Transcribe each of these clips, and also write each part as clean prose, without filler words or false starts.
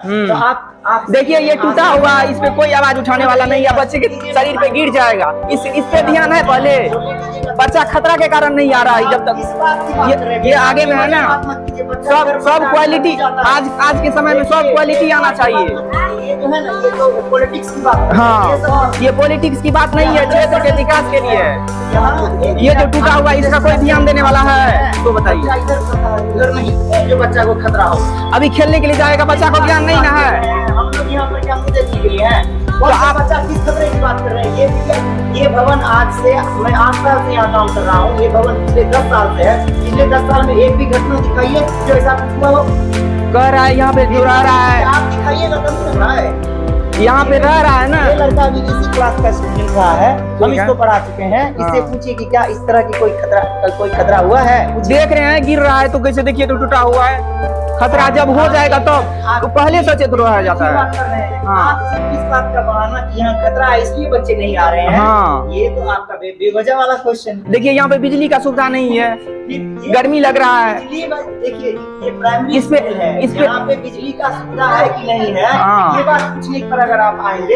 तो आप देखिए ये टूटा हुआ, इस पे कोई आवाज उठाने वाला नहीं है, बच्चे के शरीर पे गिर जाएगा। इस पे ध्यान है पहले, बच्चा खतरा के कारण नहीं आ रहा है। जब तक ये आगे में है ना, सब क्वालिटी, आज के समय में सब क्वालिटी आना चाहिए। ये जो है ना, ये तो पॉलिटिक्स की बात है। हाँ, ये पॉलिटिक्स की बात नहीं है, क्षेत्र के विकास के लिए है। ये जो टूटा हुआ, इसका कोई ध्यान देने वाला है तो बताइए। इधर नहीं, जो बच्चा को खतरा हो, अभी खेलने के लिए जाएगा, बच्चा को ज्ञान नहीं ना है। हम लोग यहाँ पर क्या देखने के लिए हैं? तो आप बच्चा किस खतरे की बात कर रहे हैं? ये भवन आज से, मैं 8 साल से यहाँ काम कर रहा हूँ। ये भवन पिछले 10 साल से है। पिछले 10 साल में एक भी घटना दिखाइए जो ऐसा कुछ हुआ हो। कह रहा है यहाँ पे जो रह रहा है, आप दिखाइएगा तब सुन रहा है। यहाँ पे रह रहा है ना। ये लड़का भी इसी क्लास का स्टूडेंट रहा है, हम इसको पढ़ा चुके हैं। इससे पूछिए कि क्या इस तरह की कोई खतरा हुआ है? देख रहे हैं गिर रहा है तो कैसे देखिए तो टूटा हुआ है। खतरा जब हो जाएगा तो पहले सचेत रहा जाता है। आप सिर्फ इस बात का बहाना कि यहाँ खतरा है इसलिए बच्चे नहीं आ रहे हैं। हाँ, ये तो आपका बेवजह वाला क्वेश्चन। देखिए यहाँ पे बिजली का सुविधा नहीं है, गर्मी लग रहा है। देखिए ये प्राइमरी स्कूल है, यहाँ पे बिजली का सुविधा है कि नहीं है, ये बात पूछने पर अगर आप आएंगे,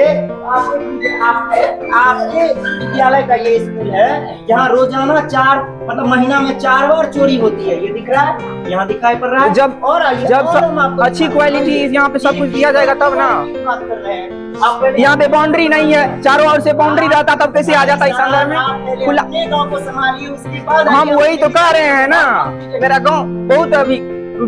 आपके विद्यालय का ये स्कूल है जहाँ रोजाना महीना में 4 बार चोरी होती है। ये दिख रहा है, यहाँ दिखाई पड़ रहा है। जब अच्छी क्वालिटी यहाँ पे सब कुछ दिया जाएगा तब ना। बात कर रहे हैं यहाँ पे बाउंड्री नहीं है, चारों ओर से बाउंड्री रहता तब कैसे आ जाता इस अंदर में खुला। गाँव को संभालिए, उसके बाद हम वही तो कह रहे हैं ना, मेरा गाँव बहुत अभी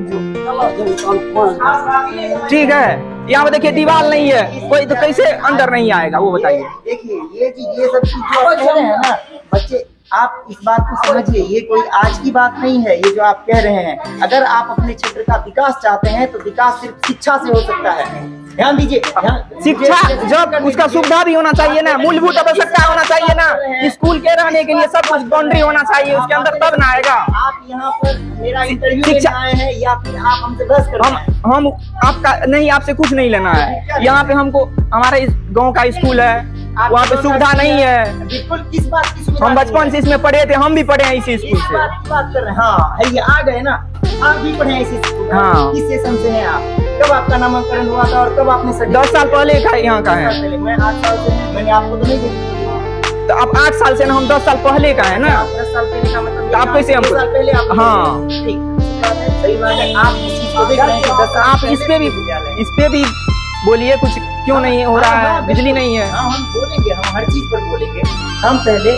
ठीक है। यहाँ पे देखिए दीवार नहीं है, कोई तो कैसे अंदर नहीं आएगा वो बताइए। देखिए ये सब चीज जो आप कह रहे हैं ना बच्चे, आप इस बात को समझिए, ये कोई आज की बात नहीं है। ये जो आप कह रहे हैं, अगर आप अपने क्षेत्र का विकास चाहते हैं तो विकास सिर्फ शिक्षा से हो सकता है। ध्यान दीजिए, शिक्षा जब उसका सुविधा भी होना चाहिए ना, मूलभूत आवश्यकता होना चाहिए ना। स्कूल के रहने के लिए सब कुछ बाउंड्री होना चाहिए, उसके अंदर तब ना आएगा। आप यहाँ पर मेरा इंटरव्यू लेने आए हैं या फिर आप हमसे बहस कर रहे हैं? हम आपका नहीं, आपसे कुछ नहीं लेना है। यहाँ पे हमको हमारे इस गाँव का स्कूल है, वहाँ पे सुविधा नहीं है। बिल्कुल, किस बात की सुविधा? हम बचपन से इसमें पढ़े थे, हम भी पढ़े हैं इसी स्कूल से। बात कर रहे हैं। हाँ, ये आ गए ना, आप भी पढ़े हैं इसी स्कूल। हाँ, किस सेशन से हैं आप? कब आपका नामांकन हुआ था और कब आपने 10 साल पहले का यहाँ का है। मैं 8 साल से, मैंने आपको तो नहीं देखा। तो आप 8 साल से ना, हम 10 साल पहले का है ना। 10 साल पहले का मतलब आप कैसे हमको? 10 साल पहले आप? हाँ ठीक, सही बात है। आप इस चीज को देख रहे हैं कि 10 साल आप इस पे भी बोलिए, कुछ क्यों नहीं हो रहा है? बिजली नहीं है। हाँ, हम बोलेंगे, हम हर चीज पर बोलेंगे। हम पहले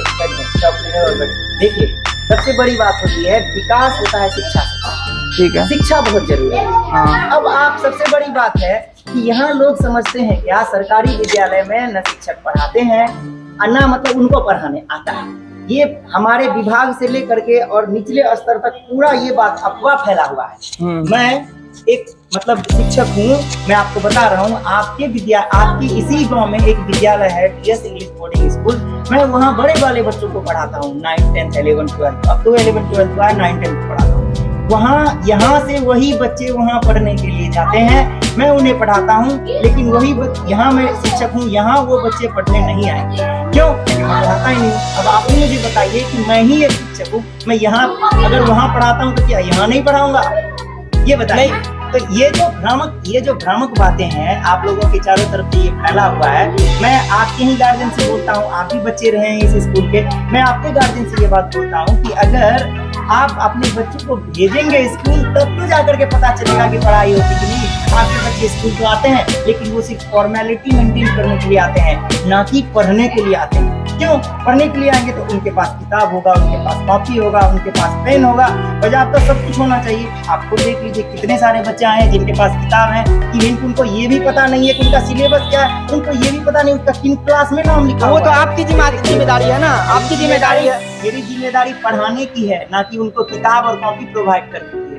देखिए, सबसे बड़ी बात होती है विकास होता है शिक्षा से। ठीक है, शिक्षा बहुत जरूरी है। हाँ। अब आप सबसे बड़ी बात है कि यहाँ लोग समझते हैं क्या सरकारी विद्यालय में न शिक्षक पढ़ाते हैं और न मतलब उनको पढ़ाने आता है। ये हमारे विभाग से लेकर के और निचले स्तर तक पूरा ये बात अफवाह फैला हुआ है। मैं एक शिक्षक हूँ, मैं आपको बता रहा हूँ। आपके इसी गांव में एक विद्यालय है, TS इंग्लिश बोर्डिंग स्कूल। मैं वहाँ बड़े वाले बच्चों को पढ़ाता हूँ, 9th 10th 11th 12th। अब तो 11th 12th का 9th 10th पढ़ाता हूँ। वहाँ यहाँ से वही बच्चे वहाँ पढ़ने के लिए जाते हैं, मैं उन्हें पढ़ाता हूँ। लेकिन वही यहाँ मैं शिक्षक हूँ, यहाँ वो बच्चे पढ़ने नहीं आएंगे। क्यों? मैं पढ़ाता ही नहीं। अब आप ही मुझे बताइए कि मैं ही एक शिक्षक हूँ, मैं यहाँ अगर वहाँ पढ़ाता हूँ तो क्या यहाँ नहीं पढ़ाऊंगा? ये बताइए। तो ये जो भ्रामक बातें हैं आप लोगों के चारों तरफ ये फैला हुआ है। मैं आपके ही गार्जियन से बोलता हूँ, आप भी बच्चे रहे हैं इस स्कूल के। मैं आपके गार्जियन से ये बात बोलता हूँ कि अगर आप अपने बच्चों को भेजेंगे स्कूल तब तो जाकर के पता चलेगा कि पढ़ाई होती कि नहीं। आपके बच्चे स्कूल तो आते हैं लेकिन वो सिर्फ फॉर्मेलिटी मेंटेन करने के लिए आते हैं, ना कि पढ़ने के लिए आते हैं। क्यों? पढ़ने के लिए आएंगे तो उनके पास किताब होगा, उनके पास कॉपी होगा, उनके पास पेन होगा, पर्याप्त सब कुछ होना चाहिए। आपको देख लीजिए कितने सारे बच्चे आए हैं जिनके पास किताब है, इवन उनको ये भी पता नहीं है कि उनका सिलेबस क्या है, उनको ये भी पता नहीं उनका किन क्लास में नाम लिखा। वो तो आपकी जिम्मेदारी है ना, आपकी जिम्मेदारी है। मेरी जिम्मेदारी पढ़ाने की है, ना कि उनको किताब और कॉपी प्रोवाइड करने की है।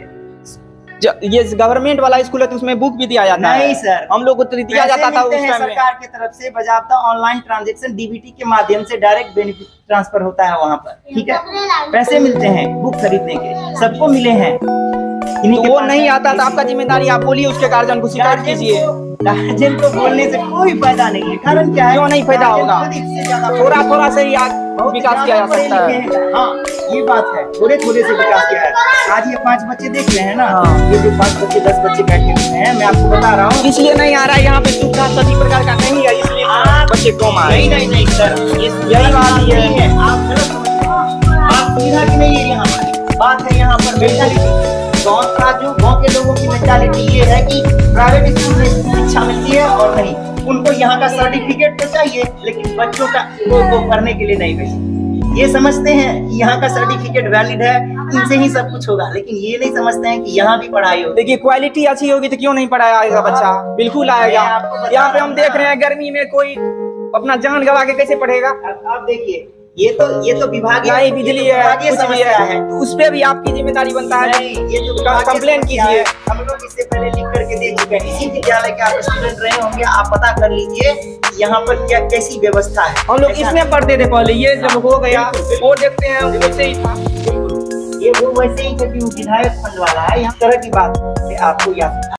ये गवर्नमेंट वाला स्कूल है तो उसमें बुक भी दिया जाता है? नहीं सर, हम लोग को तो दिया जाता था उस टाइम में। सरकार की तरफ से बजाबता ऑनलाइन ट्रांजैक्शन DBT के माध्यम से डायरेक्ट बेनिफिट ट्रांसफर होता है वहाँ पर। ठीक है, पैसे मिलते हैं बुक खरीदने के, सबको मिले हैं। तो वो नहीं आता तो आपका जिम्मेदारी, आप बोलिए उसके गार्जियन को शिकायत कीजिए। गार्जियन को बोलने से कोई फायदा नहीं है। कारण क्या है? क्यों नहीं फायदा होगा? थोड़ा थोड़ा से ही बहुत विकास किया जा पढ़े सकता लिखे है। हैं। हाँ, ये बात है, थोड़े थोड़े से विकास किया है। आज ये 5 बच्चे देख रहे हैं ना, हाँ। ये जो 5 बच्चे 10 बच्चे बैठे हुए हैं, मैं आपको बता रहा हूँ। इसलिए नहीं आ रहा है यहाँ पे सुविधा सभी प्रकार का नहीं है, इसलिए बच्चे कम आ रहे हैं। नहीं सर, यही बात नहीं है, आप गलत समझते हैं। बात सुविधा की नहीं है यहाँ पर, बात है यहाँ पर मेंटालिटी। गाँव का जो गाँव के लोगों की मेंटालिटी ये है कि प्राइवेट स्कूल में शिक्षा मिलती है और नहीं, उनको यहाँ का सर्टिफिकेट तो चाहिए, लेकिन बच्चों का को पढ़ने के लिए नहीं भेजते। ये समझते हैं कि यहाँ का सर्टिफिकेट वैलिड है, इनसे ही सब कुछ होगा, लेकिन ये नहीं समझते हैं कि यहाँ भी पढ़ाई होगी। देखिए क्वालिटी अच्छी होगी तो क्यों नहीं पढ़ाया आएगा बच्चा, बिल्कुल आएगा। यहाँ पे हम देख रहे हैं गर्मी में कोई अपना जान गवा के कैसे पढ़ेगा। अब देखिए, ये तो विभागीय नहीं बिजली है, विभागीय कुछ भी समस्या है। है, उस पे भी आपकी जिम्मेदारी बनता है। नहीं, ये जो विभागीय कंप्लेन समस्या कीजिए। है, हम लोग इससे पहले लिख करके दे चुके हैं। इसी विद्यालय के आप स्टूडेंट रहे होंगे, आप पता कर लीजिए यहाँ पर क्या कैसी व्यवस्था है। हम लोग इसमें पढ़ते थे पहले, ये जब हो गया वो देखते हैं वैसे ही था। ये वो वैसे ही क्योंकि वो विधायक फंड वाला है, यहाँ तरह की बात है, आपको याद